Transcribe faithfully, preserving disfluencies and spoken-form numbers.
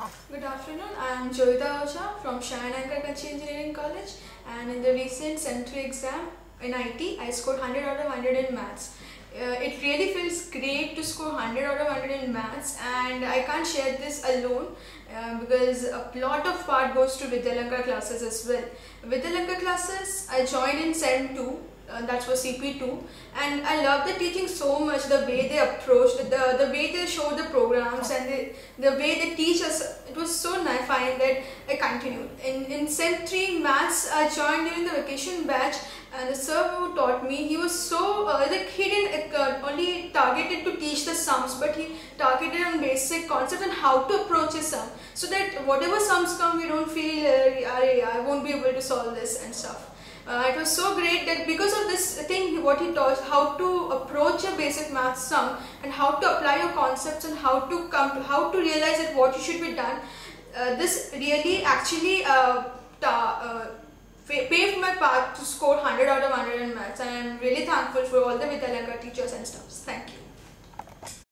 Good afternoon, I am Joyita Ocha from Shyamananda Kanchi Engineering College, and in the recent central exam in I T, I scored one hundred out of one hundred in maths. Uh, it really feels great to score one hundred out of one hundred in maths, and I can't share this alone uh, because a lot of part goes to Vidyalanka classes as well. Vidyalanka classes, I joined in Sem two. Uh, that's for C P two, and I love the teaching so much, the way they approach, the, the way they show the programs, and the, the way they teach us. It was so nice fine that I continued. In, in Sem three maths, I joined during the vacation batch, and the sir who taught me, he was so, uh, like he didn't uh, only targeted to teach the sums, but he targeted on basic concepts and how to approach a sum, so that whatever sums come, we don't feel, uh, I won't be able to solve this and stuff. Uh, it was so great that because of this thing, what he taught, how to approach a basic math sum and how to apply your concepts and how to come to, how to realize that what you should be done. Uh, this really actually uh, uh, paved my path to score one hundred out of one hundred in maths, and I am really thankful for all the Vidyalanka teachers and stuff. Thank you.